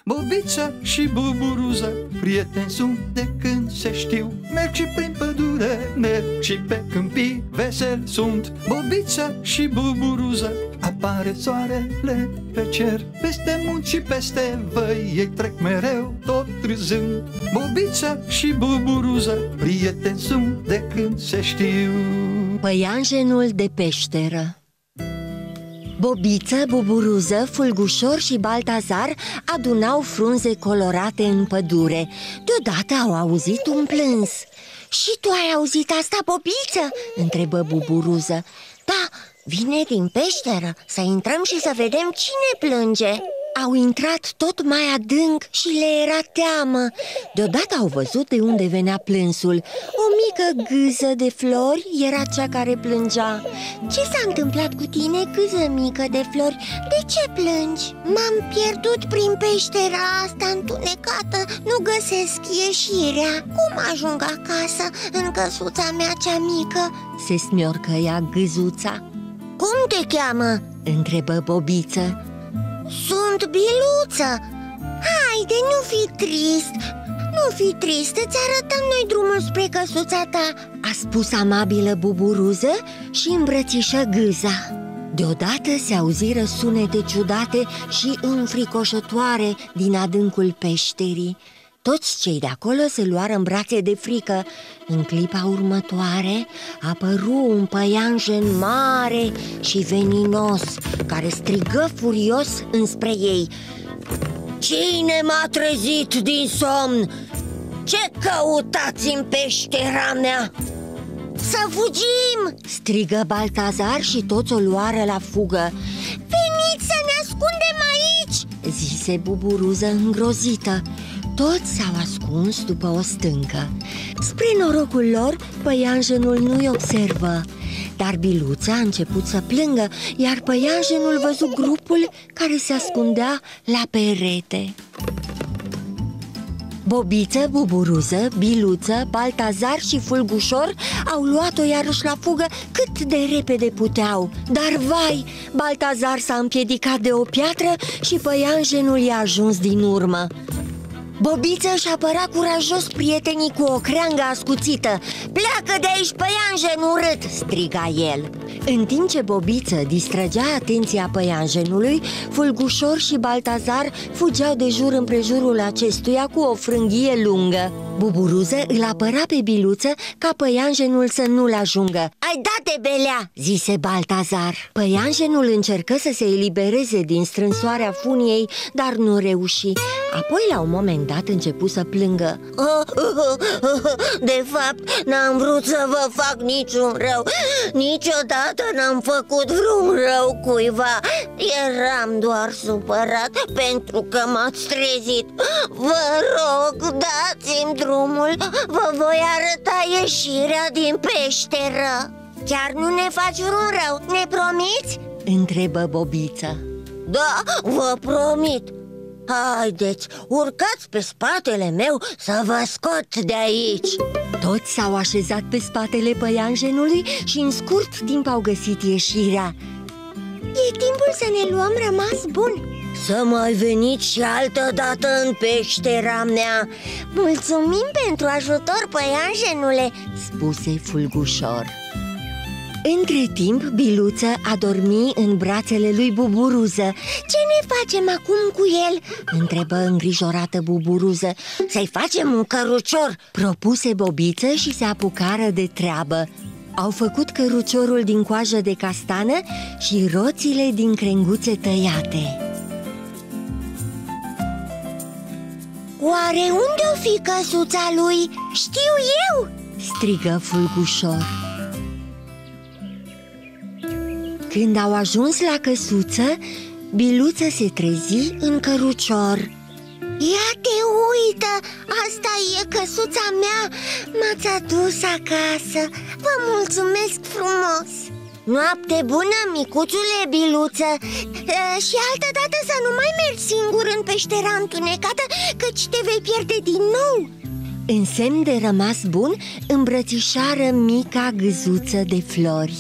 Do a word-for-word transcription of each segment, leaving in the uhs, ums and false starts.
Bobița și Buburuză, prieteni sunt de când se știu. Merg și prin pădure, merg și pe câmpii, veseli sunt. Bobița și Buburuză, apare soarele pe cer. Peste munți și peste văi, ei trec mereu, tot râzând. Bobița și Buburuză, prieteni sunt de când se știu. Păianjenul de peșteră. Bobiță, Buburuză, Fulgușor și Baltazar adunau frunze colorate în pădure. Deodată au auzit un plâns. Și tu ai auzit asta, Bobiță?" întrebă Buburuză. Da, vine din peșteră, să intrăm și să vedem cine plânge." Au intrat tot mai adânc și le era teamă. Deodată au văzut de unde venea plânsul. O mică gâză de flori era cea care plângea. Ce s-a întâmplat cu tine, gâză mică de flori? De ce plângi? M-am pierdut prin peștera asta întunecată. Nu găsesc ieșirea. Cum ajung acasă în căsuța mea cea mică?" se smiorcăia gâzuța. Cum te cheamă?" întrebă Bobiță. Sunt Biluță. Haide, nu fi trist. Nu fi trist, îți arătăm noi drumul spre căsuța ta," a spus amabilă Buburuză și îmbrățișă gâza. Deodată se auziră sunete ciudate și înfricoșătoare din adâncul peșterii. Toți cei de acolo se luară în brațe de frică. În clipa următoare apăru un păianjen mare și veninos, care strigă furios înspre ei. Cine m-a trezit din somn? Ce căutați în peștera mea?" Să fugim!" strigă Baltazar și toți o luară la fugă. Veniți să ne ascundem aici!" zise Buburuză îngrozită. Toți s-au ascuns după o stâncă. Spre norocul lor, păianjenul nu-i observă. Dar Biluța a început să plângă, iar păianjenul văzu grupul care se ascundea la perete. Bobiță, Buburuză, Biluță, Baltazar și Fulgușor au luat-o iarăși la fugă cât de repede puteau. Dar vai, Baltazar s-a împiedicat de o piatră și păianjenul i-a ajuns din urmă. Bobiță își apăra curajos prietenii cu o creangă ascuțită. Pleacă de aici, păianjen urât!" striga el. În timp ce Bobiță distrăgea atenția păianjenului, Fulgușor și Baltazar fugeau de jur împrejurul acestuia cu o frânghie lungă. Buburuză îl apăra pe Biluță ca păianjenul să nu-l ajungă. Ai dat de belea!" zise Baltazar. Păianjenul încercă să se elibereze din strânsoarea funiei, dar nu reuși. Apoi, la un moment dat, începu să plângă. De fapt, n-am vrut să vă fac niciun rău. Niciodată n-am făcut vreun rău cuiva. Eram doar supărat pentru că m-ați trezit. Vă rog, dați-mi drumul. Vă voi arăta ieșirea din peșteră. Chiar nu ne faci vreun rău, ne promiți? Întrebă Bobiță. Da, vă promit. Haideți, urcați pe spatele meu să vă scot de aici. Toți s-au așezat pe spatele păianjenului și în scurt timp au găsit ieșirea. E timpul să ne luăm rămas bun. Să mai veniți și altă dată în peștera mea. Mulțumim pentru ajutor, păianjenule, spuse Fulgușor. Între timp, Biluță a dormit în brațele lui Buburuză. Ce ne facem acum cu el?" întrebă îngrijorată Buburuză. Să-i facem un cărucior, propuse Bobiță și se apucară de treabă. Au făcut căruciorul din coajă de castană și roțile din crenguțe tăiate. Oare unde-o fi căsuța lui? Știu eu!" strigă Fulgușor. Când au ajuns la căsuță, Biluță se trezi în cărucior. Ia te uită, asta e căsuța mea, m-ați adus acasă, vă mulțumesc frumos. Noapte bună, micuțule Biluță. e, Și altă dată să nu mai mergi singur în peștera întunecată, căci te vei pierde din nou. În semn de rămas bun, îmbrățișară mica gâzuță de flori.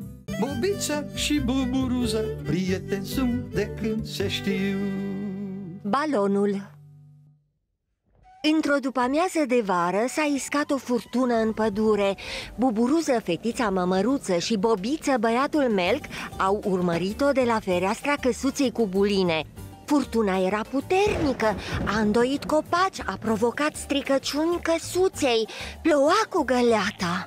Bobița și Buburuză, prieteni sunt de când se știu. Balonul. Într-o după-amiază de vară s-a iscat o furtună în pădure. Buburuză, fetița mămăruță, și Bobiță, băiatul Melc, au urmărit-o de la fereastra căsuței cu buline. Furtuna era puternică, a îndoit copaci, a provocat stricăciuni căsuței, ploua cu găleata.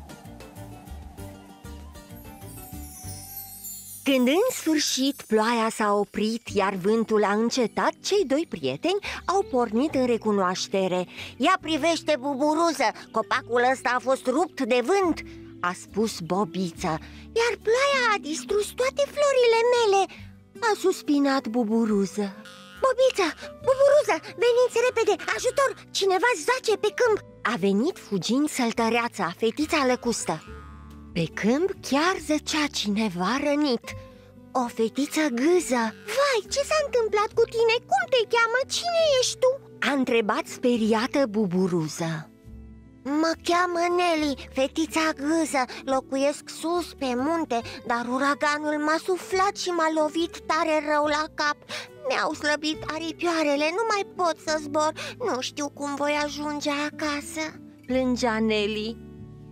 Când în sfârșit ploaia s-a oprit, iar vântul a încetat, cei doi prieteni au pornit în recunoaștere. "Ia privește, Buburuză, copacul ăsta a fost rupt de vânt," a spus Bobiță. "Iar ploaia a distrus toate florile mele," a suspinat Buburuză. "Bobiță, Buburuză, veniți repede, ajutor, cineva zace pe câmp!" A venit fugind Săltăreața, fetița lăcustă. Pe câmp chiar zăcea cineva rănit, o fetiță gâză. "Vai, ce s-a întâmplat cu tine? Cum te cheamă? Cine ești tu?" a întrebat speriată Buburuză. "Mă cheamă Nelly, fetița gâză, locuiesc sus pe munte, dar uraganul m-a suflat și m-a lovit tare rău la cap. Mi-au slăbit aripioarele, nu mai pot să zbor, nu știu cum voi ajunge acasă," plângea Nelly.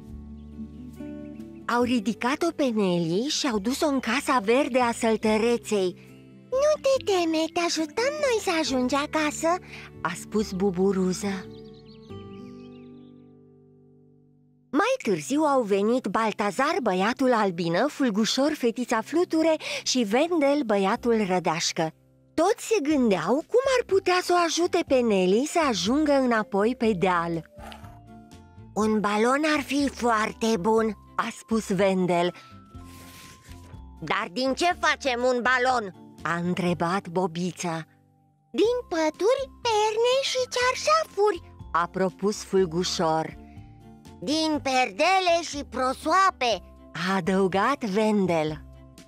Au ridicat-o pe Nelly și au dus-o în casa verde a Săltăreței. "Nu te teme, te ajutăm noi să ajungi acasă," a spus Buburuză. Mai târziu au venit Baltazar, băiatul albină, Fulgușor, fetița fluture, și Vendel, băiatul rădașcă. Toți se gândeau cum ar putea să o ajute pe Nelly să ajungă înapoi pe deal. "Un balon ar fi foarte bun," a spus Vendel. "Dar din ce facem un balon?" a întrebat Bobiță. "Din pături, perne și cearșafuri," a propus Fulgușor. "Din perdele și prosoape," a adăugat Vendel.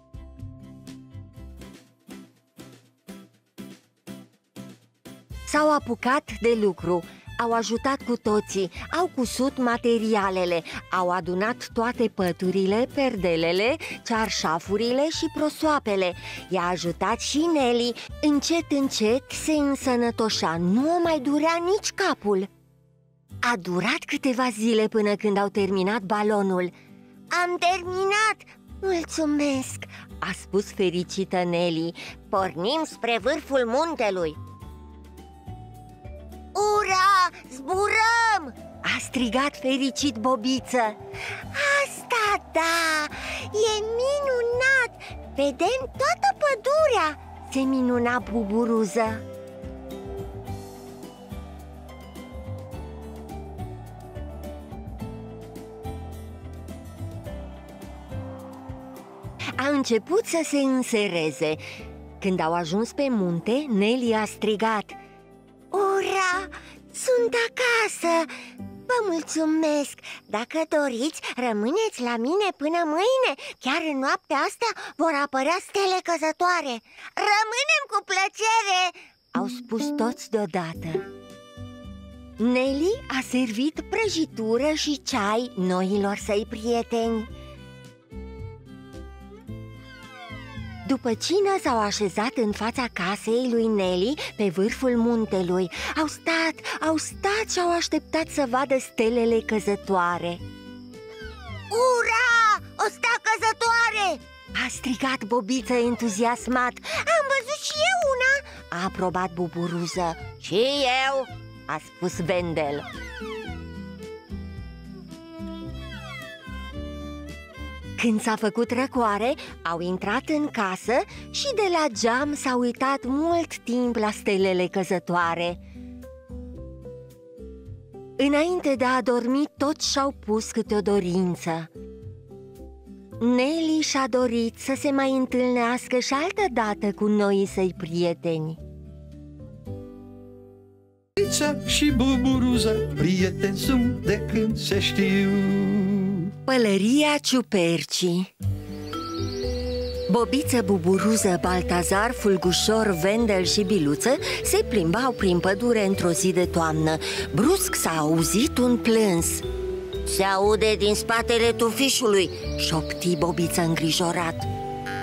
S-au apucat de lucru. Au ajutat cu toții, au cusut materialele, au adunat toate păturile, perdelele, cearșafurile și prosoapele. I-a ajutat și Nelly. Încet, încet se însănătoșea, nu o mai durea nici capul. A durat câteva zile până când au terminat balonul. "Am terminat! Mulțumesc!" a spus fericită Nelly. "Pornim spre vârful muntelui." "Ura! Zburăm!" a strigat fericit Bobiță. "Asta da! E minunat! Vedem toată pădurea!" se minuna Buburuză. A început să se însereze. Când au ajuns pe munte, Nelly a strigat: "Ura! Sunt acasă! Vă mulțumesc! Dacă doriți, rămâneți la mine până mâine. Chiar în noaptea asta vor apărea stele căzătoare." "Rămânem cu plăcere!" au spus toți deodată. Nelly a servit prăjitură și ceai noilor săi prieteni. După cină s-au așezat în fața casei lui Nelly pe vârful muntelui. Au stat, au stat și au așteptat să vadă stelele căzătoare. "Ura! O stea căzătoare!" a strigat Bobiță entuziasmat. "Am văzut și eu una!" a aprobat Buburuză. "Și eu!" a spus Vendel. Când s-a făcut răcoare, au intrat în casă și de la geam s-au uitat mult timp la stelele căzătoare. Înainte de a dormi, toți și-au pus câte o dorință. Nelly și-a dorit să se mai întâlnească și altă dată cu noii săi prieteni. Bobiță și Buburuză, prieteni sunt de când se știu. Pălăria ciupercii. Bobiță, Buburuză, Baltazar, Fulgușor, Vendel și Biluță se plimbau prin pădure într-o zi de toamnă. Brusc s-a auzit un plâns. "Se aude din spatele tufișului," șopti Bobiță îngrijorat.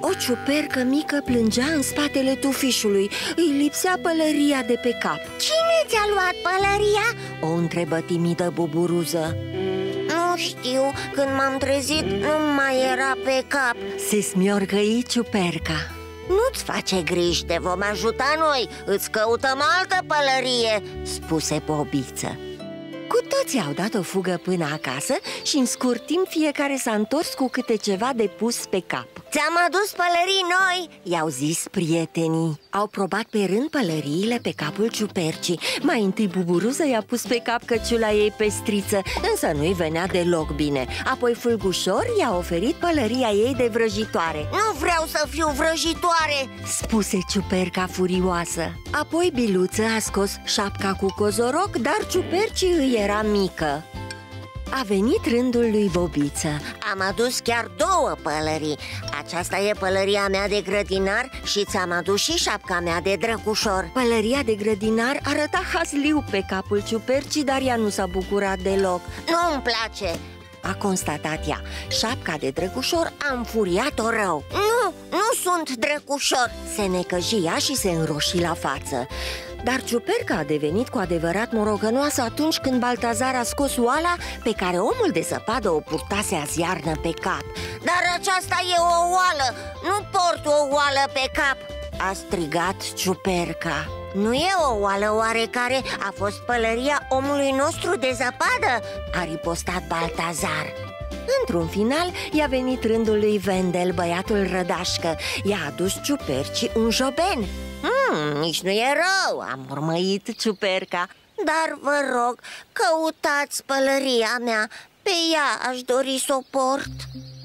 O ciupercă mică plângea în spatele tufișului. Îi lipsea pălăria de pe cap. Cine ți-a luat pălăria? O întrebă timidă Buburuză. Nu știu, când m-am trezit nu mai era pe cap. Se smiorgăi ciuperca. Nu-ți face griji, te vom ajuta noi. Îți căutăm altă pălărie, spuse Bobiță. Cu toții au dat o fugă până acasă și în scurt timp fiecare s-a întors cu câte ceva de pus pe cap. Ți-am adus pălării noi, i-au zis prietenii. Au probat pe rând pălăriile pe capul ciupercii. Mai întâi Buburuză i-a pus pe cap căciula ei pestriță, însă nu-i venea deloc bine. Apoi Fulgușor i-a oferit pălăria ei de vrăjitoare. Nu vreau să fiu vrăjitoare, spuse ciuperca furioasă. Apoi Biluță a scos șapca cu cozoroc, dar ciupercii îi era mică. A venit rândul lui Bobiță. Am adus chiar două pălării. Aceasta e pălăria mea de grădinar și ți-am adus și șapca mea de drăcușor. Pălăria de grădinar arăta hazliu pe capul ciupercii, dar ea nu s-a bucurat deloc. Nu-mi place, a constatat ea. Șapca de drăgușor a înfuriat-o rău. Nu, nu sunt drăgușor, se necăji ea și se înroși la față. Dar ciuperca a devenit cu adevărat morocănoasă atunci când Baltazar a scos oala pe care omul de zăpadă o purtase azi iarnă pe cap. Dar aceasta e o oală, nu port o oală pe cap, a strigat ciuperca. Nu e o oală oarecare, a fost pălăria omului nostru de zăpadă, a ripostat Baltazar. Într-un final i-a venit rândul lui Vendel, băiatul rădașcă. I-a adus ciupercii un joben. Hmm, nici nu e rău, a mormăit ciuperca. Dar vă rog, căutați pălăria mea, pe ea aș dori să o port.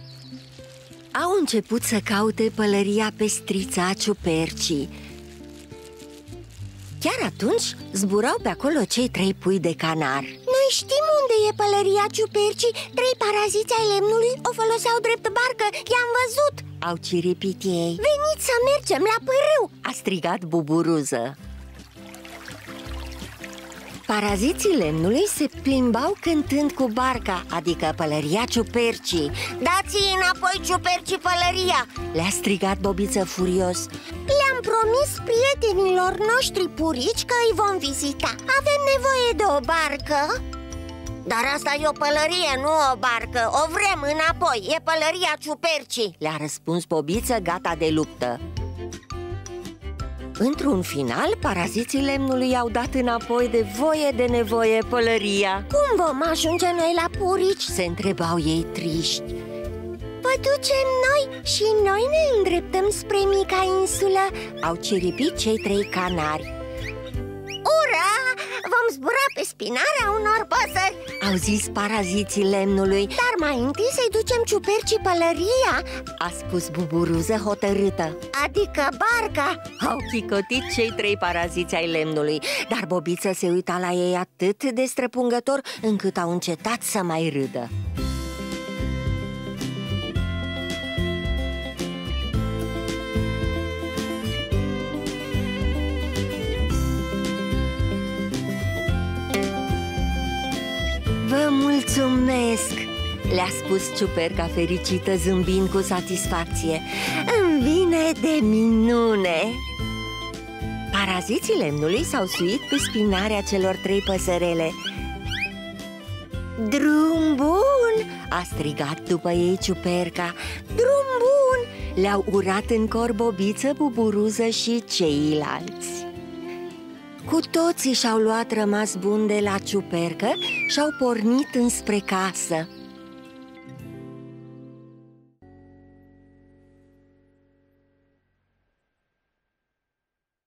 Au început să caute pălăria pestriță a ciupercii. Chiar atunci zburau pe acolo cei trei pui de canar. Noi știm unde e pălăria ciupercii. Trei paraziți ai lemnului o foloseau drept barcă, i-am văzut, au ciripit ei. Veniți să mergem la pârâu, a strigat Buburuză. Paraziții lemnului se plimbau cântând cu barca, adică pălăria ciupercii. Dați-i înapoi ciupercii pălăria, le-a strigat Bobiță furios. Le-am promis prietenilor noștri purici că îi vom vizita. Avem nevoie de o barcă. Dar asta e o pălărie, nu o barcă. O vrem înapoi, e pălăria ciupercii, le-a răspuns Bobiță, gata de luptă. Într-un final, paraziții lemnului i-au dat înapoi de voie de nevoie pălăria. Cum vom ajunge noi la purici? Se întrebau ei triști. Vă ducem noi și noi ne îndreptăm spre mica insulă, au ciripit cei trei canari. Ura! Vom zbura pe spinarea unor păsări, au zis paraziții lemnului. Dar mai întâi să-i ducem ciupercii pălăria, a spus Buburuză hotărâtă. Adică barca. Au chicotit cei trei paraziți ai lemnului, dar Bobiță se uita la ei atât de străpungător încât au încetat să mai râdă. Vă mulțumesc, le-a spus ciuperca fericită, zâmbind cu satisfacție. Îmi vine de minune. Paraziții lemnului s-au suit pe spinarea celor trei păsărele. Drum bun, a strigat după ei ciuperca. Drum bun, le-au urat în cor Bobiță, Buburuză și ceilalți. Cu toții și-au luat rămas bun de la ciupercă și-au pornit înspre casă.